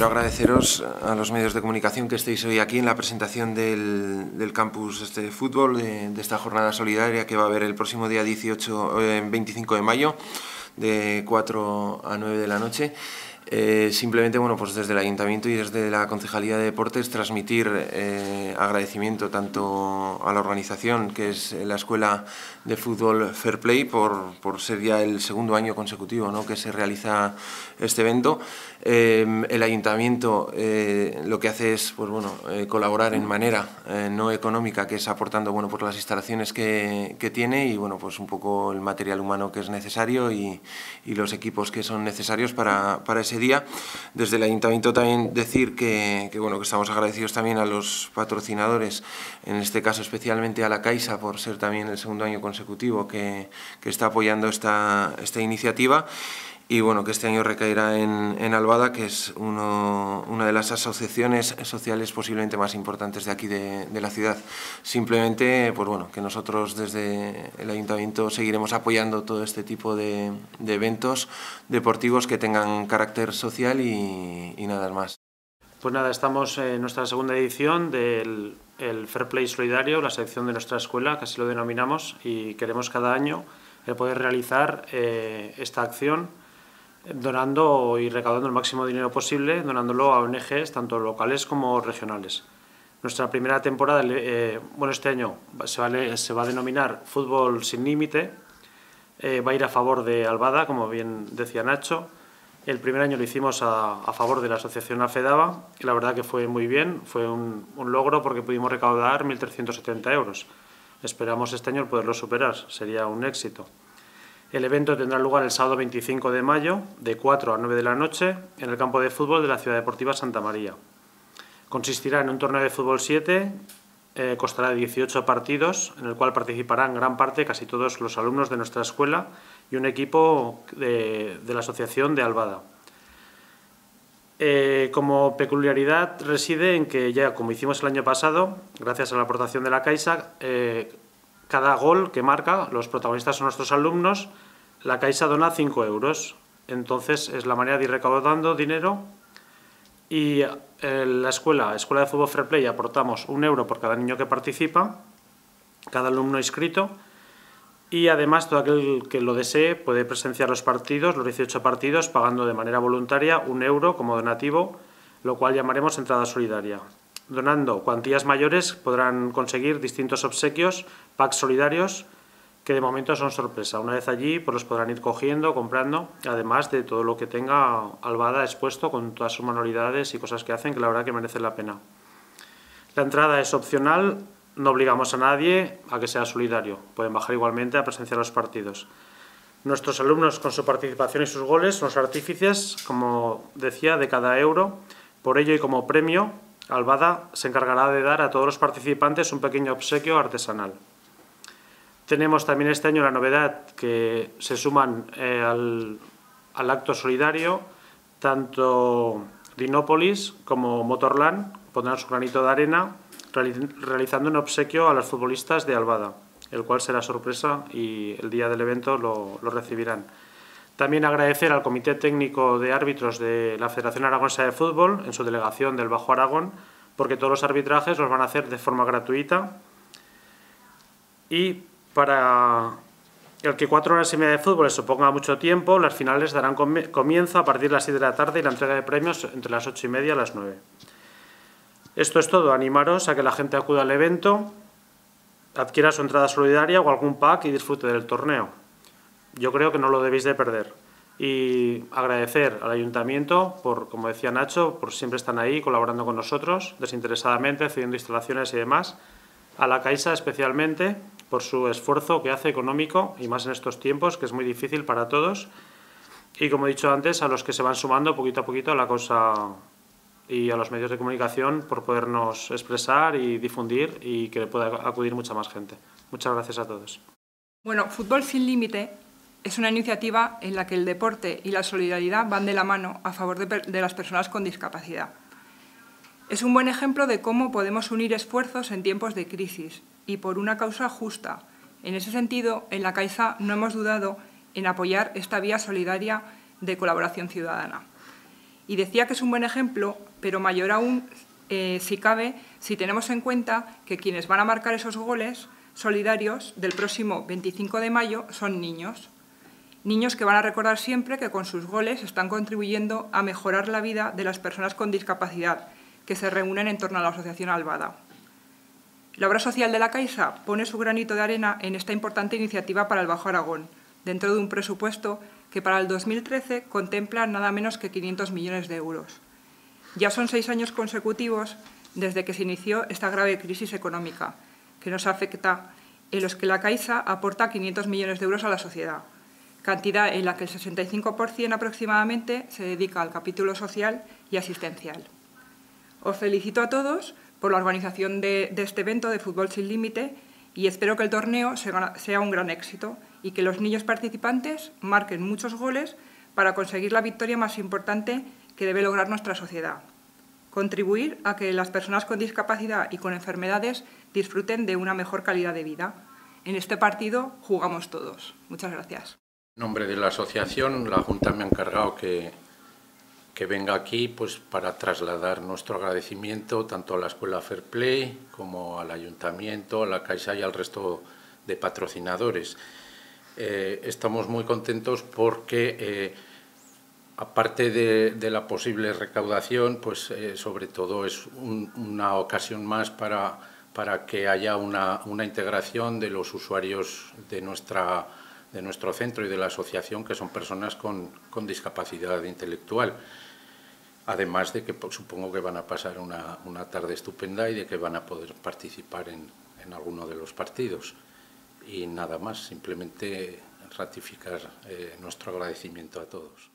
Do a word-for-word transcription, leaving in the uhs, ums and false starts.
primero agradeceros a los medios de comunicación que estéis hoy aquí en la presentación del, del campus este de fútbol, de, de esta jornada solidaria que va a haber el próximo día dieciocho, eh, veinticinco de mayo, de cuatro a nueve de la noche. Eh, simplemente, bueno, pues desde el Ayuntamiento y desde la Concejalía de Deportes transmitir eh, agradecimiento tanto a la organización, que es la Escuela de Fútbol Fair Play, por, por ser ya el segundo año consecutivo, ¿no?, que se realiza este evento. Eh, el Ayuntamiento eh, lo que hace es, pues bueno, eh, colaborar en manera eh, no económica, que es aportando, bueno, por las instalaciones que, que tiene y, bueno, pues un poco el material humano que es necesario y, y los equipos que son necesarios para, para ese día. Desde el Ayuntamiento también decir que, que, bueno, que estamos agradecidos también a los patrocinadores, en este caso especialmente a la Caixa, por ser también el segundo año consecutivo que, que está apoyando esta, esta iniciativa. Y bueno, que este año recaerá en, en Albada, que es uno, una de las asociaciones sociales posiblemente más importantes de aquí de, de la ciudad. Simplemente, pues bueno, que nosotros desde el Ayuntamiento seguiremos apoyando todo este tipo de, de eventos deportivos que tengan carácter social y, y nada más. Pues nada, estamos en nuestra segunda edición del el Fair Play Solidario, la sección de nuestra escuela, que así lo denominamos, y queremos cada año poder realizar eh, esta acción donando y recaudando el máximo dinero posible, donándolo a O N Ges, tanto locales como regionales. Nuestra primera temporada, eh, bueno, este año se va, se va a denominar Fútbol Sin Límite, eh, va a ir a favor de Albada, como bien decía Nacho. El primer año lo hicimos a, a favor de la asociación AFEDABA, y la verdad que fue muy bien, fue un, un logro porque pudimos recaudar mil trescientos setenta euros. Esperamos este año poderlo superar, sería un éxito. El evento tendrá lugar el sábado veinticinco de mayo, de cuatro a nueve de la noche, en el campo de fútbol de la Ciudad Deportiva Santa María. Consistirá en un torneo de fútbol siete, eh, costará dieciocho partidos, en el cual participarán gran parte, casi todos los alumnos de nuestra escuela y un equipo de, de la Asociación de Albada. Eh, como peculiaridad reside en que ya, como hicimos el año pasado, gracias a la aportación de la Caixa, eh, cada gol que marca, los protagonistas son nuestros alumnos, la Caixa dona cinco euros. Entonces es la manera de ir recaudando dinero y en la escuela, Escuela de Fútbol Fair Play, aportamos un euro por cada niño que participa, cada alumno inscrito, y además todo aquel que lo desee puede presenciar los partidos, los dieciocho partidos, pagando de manera voluntaria un euro como donativo, lo cual llamaremos entrada solidaria. Donando cuantías mayores podrán conseguir distintos obsequios, packs solidarios, que de momento son sorpresa. Una vez allí pues los podrán ir cogiendo, comprando, además de todo lo que tenga Albada expuesto con todas sus manualidades y cosas que hacen, que la verdad que merecen la pena. La entrada es opcional, no obligamos a nadie a que sea solidario. Pueden bajar igualmente a presenciar los partidos. Nuestros alumnos, con su participación y sus goles, son los artífices, como decía, de cada euro. Por ello y como premio, Albada se encargará de dar a todos los participantes un pequeño obsequio artesanal. Tenemos también este año la novedad que se suman eh, al, al acto solidario tanto Dinópolis como Motorland, pondrán su granito de arena realizando un obsequio a los futbolistas de Albada, el cual será sorpresa y el día del evento lo, lo recibirán. También agradecer al Comité Técnico de Árbitros de la Federación Aragonesa de Fútbol, en su delegación del Bajo Aragón, porque todos los arbitrajes los van a hacer de forma gratuita. Y para el que cuatro horas y media de fútbol les suponga mucho tiempo, las finales darán comienzo a partir de las siete de la tarde y la entrega de premios entre las ocho y media y las nueve. Esto es todo. Animaros a que la gente acuda al evento, adquiera su entrada solidaria o algún pack y disfrute del torneo. Yo creo que no lo debéis de perder. Y agradecer al Ayuntamiento por, como decía Nacho, por siempre están ahí colaborando con nosotros, desinteresadamente, cediendo instalaciones y demás. A la Caixa especialmente por su esfuerzo que hace económico y más en estos tiempos, que es muy difícil para todos. Y como he dicho antes, a los que se van sumando poquito a poquito a la causa y a los medios de comunicación por podernos expresar y difundir y que pueda acudir mucha más gente. Muchas gracias a todos. Bueno, Fútbol Sin Límite es una iniciativa en la que el deporte y la solidaridad van de la mano a favor de, de las personas con discapacidad. Es un buen ejemplo de cómo podemos unir esfuerzos en tiempos de crisis y por una causa justa. En ese sentido, en la Caixa no hemos dudado en apoyar esta vía solidaria de colaboración ciudadana. Y decía que es un buen ejemplo, pero mayor aún, eh, si cabe, si tenemos en cuenta que quienes van a marcar esos goles solidarios del próximo veinticinco de mayo son niños. Niños que van a recordar siempre que con sus goles están contribuyendo a mejorar la vida de las personas con discapacidad que se reúnen en torno a la Asociación Albada. La obra social de la Caixa pone su granito de arena en esta importante iniciativa para el Bajo Aragón, dentro de un presupuesto que para el dos mil trece contempla nada menos que quinientos millones de euros. Ya son seis años consecutivos desde que se inició esta grave crisis económica que nos afecta, en los que la Caixa aporta quinientos millones de euros a la sociedad, cantidad en la que el sesenta y cinco por cien aproximadamente se dedica al capítulo social y asistencial. Os felicito a todos por la organización de, de este evento de Fútbol Sin Límite y espero que el torneo sea, sea un gran éxito y que los niños participantes marquen muchos goles para conseguir la victoria más importante que debe lograr nuestra sociedad: contribuir a que las personas con discapacidad y con enfermedades disfruten de una mejor calidad de vida. En este partido jugamos todos. Muchas gracias. En nombre de la asociación, la Junta me ha encargado que, que venga aquí pues, para trasladar nuestro agradecimiento tanto a la Escuela Fair Play como al Ayuntamiento, a la Caixa y al resto de patrocinadores. Eh, estamos muy contentos porque, eh, aparte de, de la posible recaudación, pues eh, sobre todo es un, una ocasión más para, para que haya una, una integración de los usuarios de nuestra de nuestro centro y de la asociación, que son personas con, con discapacidad intelectual. Además de que pues, supongo que van a pasar una, una tarde estupenda y de que van a poder participar en, en alguno de los partidos. Y nada más, simplemente ratificar eh, nuestro agradecimiento a todos.